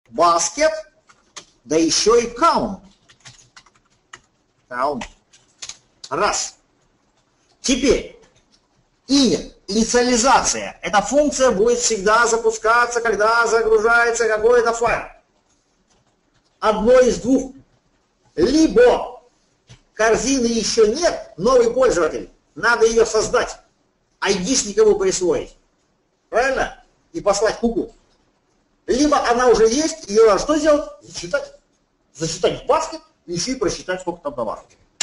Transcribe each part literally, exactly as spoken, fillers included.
basket, да еще и count. Count. Раз. Теперь, init, инициализация. Эта функция будет всегда запускаться, когда загружается какой-то файл. Одно из двух. Либо корзины еще нет, новый пользователь, надо ее создать, айдишник ему присвоить. Правильно? И послать куку. Либо она уже есть, ее надо что сделать? Зачитать. Зачитать в баскет, и еще и просчитать, сколько там товаров.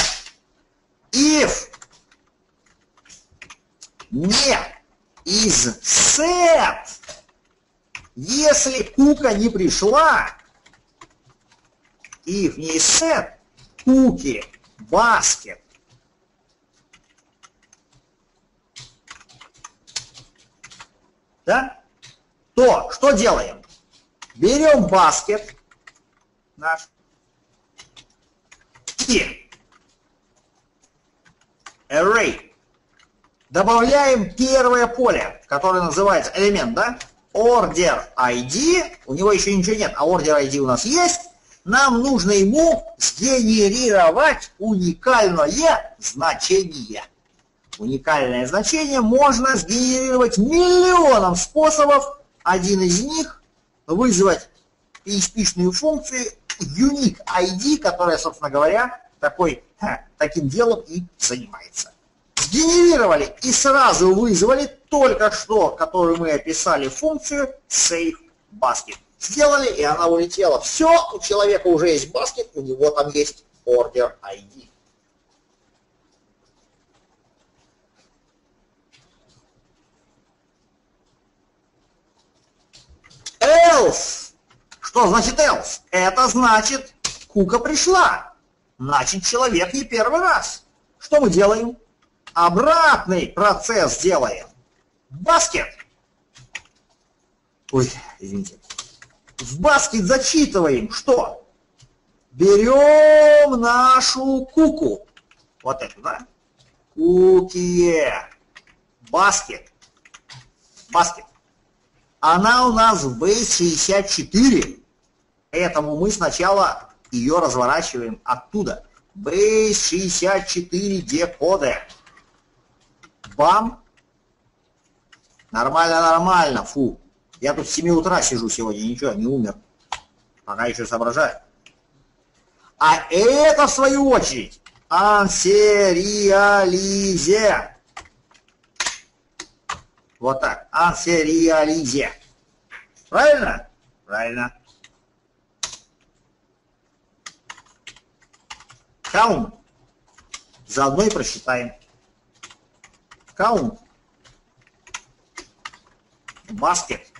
If не из set, если кука не пришла, if не из set, куки, basket. Да? То что делаем? Берем баскет наш и array. Добавляем первое поле, которое называется элемент, да? Order ай ди. У него еще ничего нет, а order ай ди у нас есть. Нам нужно ему сгенерировать уникальное значение. Уникальное значение можно сгенерировать миллионом способов. Один из них вызвать пи эйч пи-шную функцию unique ай ди, которая, собственно говоря, такой, ха, таким делом и занимается. Сгенерировали и сразу вызвали только что, которую мы описали, функцию SaveBasket. Сделали, и она улетела. Все, у человека уже есть баскет, у него там есть order ай ди. Else. Что значит else? Это значит, кука пришла. Значит, человек не первый раз. Что мы делаем? Обратный процесс делаем. Баскет. Ой, извините. В баскет зачитываем что? Берем нашу куку. Вот эту, да? Куки. Баскет. Баскет. Она у нас в бейс шестьдесят четыре. Поэтому мы сначала ее разворачиваем оттуда. бейс шестьдесят четыре декодер. Бам. Нормально, нормально. Фу. Я тут с семи утра сижу сегодня, ничего, не умер. Пока еще соображаю. А это, в свою очередь, ансериализе. Вот так. Ансериализе. Правильно? Правильно. Count. Заодно и просчитаем. Count. Basket.